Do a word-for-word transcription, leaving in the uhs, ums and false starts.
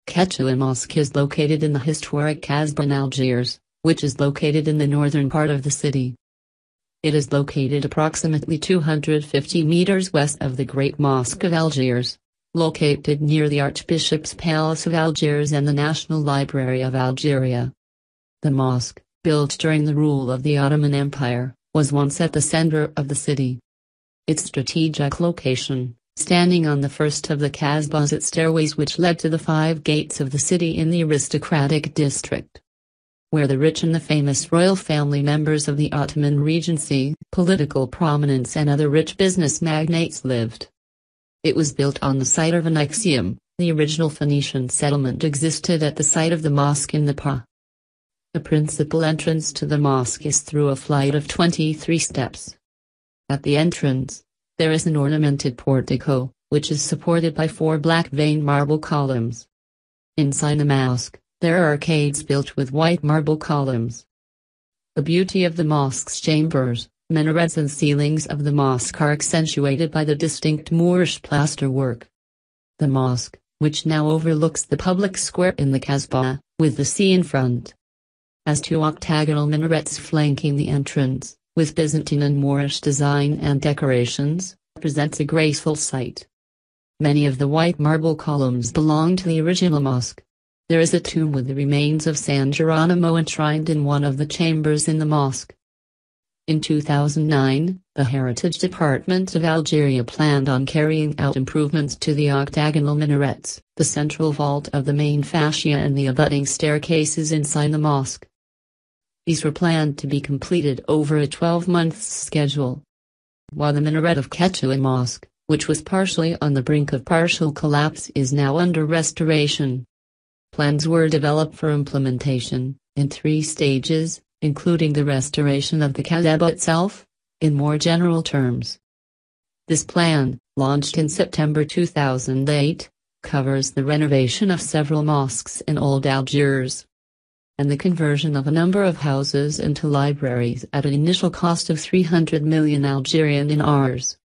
Ketchaoua Mosque is located in the historic Casbah in Algiers, which is located in the northern part of the city. It is located approximately two hundred fifty meters west of the Great Mosque of Algiers, located near the Archbishop's Palace of Algiers and the National Library of Algeria. The mosque, built during the rule of the Ottoman Empire, was once at the center of the city. Its strategic location, standing on the first of the Casbah's stairways which led to the five gates of the city in the aristocratic district, where the rich and the famous royal family members of the Ottoman Regency, political prominence and other rich business magnates lived. It was built on the site of an axiom. The original Phoenician settlement existed at the site of the mosque in the Pa. The principal entrance to the mosque is through a flight of twenty-three steps. At the entrance, there is an ornamented portico, which is supported by four black veined marble columns. Inside the mosque, there are arcades built with white marble columns. The beauty of the mosque's chambers, minarets and ceilings of the mosque are accentuated by the distinct Moorish plasterwork. The mosque, which now overlooks the public square in the Casbah, with the sea in front, has two octagonal minarets flanking the entrance, with Byzantine and Moorish design and decorations, presents a graceful sight. Many of the white marble columns belong to the original mosque. There is a tomb with the remains of San Geronimo enshrined in one of the chambers in the mosque. In two thousand nine, the Heritage Department of Algeria planned on carrying out improvements to the octagonal minarets, the central vault of the main fascia and the abutting staircases inside the mosque. These were planned to be completed over a twelve-month schedule. While the minaret of Ketchaoua Mosque, which was partially on the brink of partial collapse, is now under restoration. Plans were developed for implementation, in three stages, including the restoration of the Casbah itself, in more general terms. This plan, launched in September two thousand eight, covers the renovation of several mosques in Old Algiers, and the conversion of a number of houses into libraries at an initial cost of three hundred million Algerian dinars.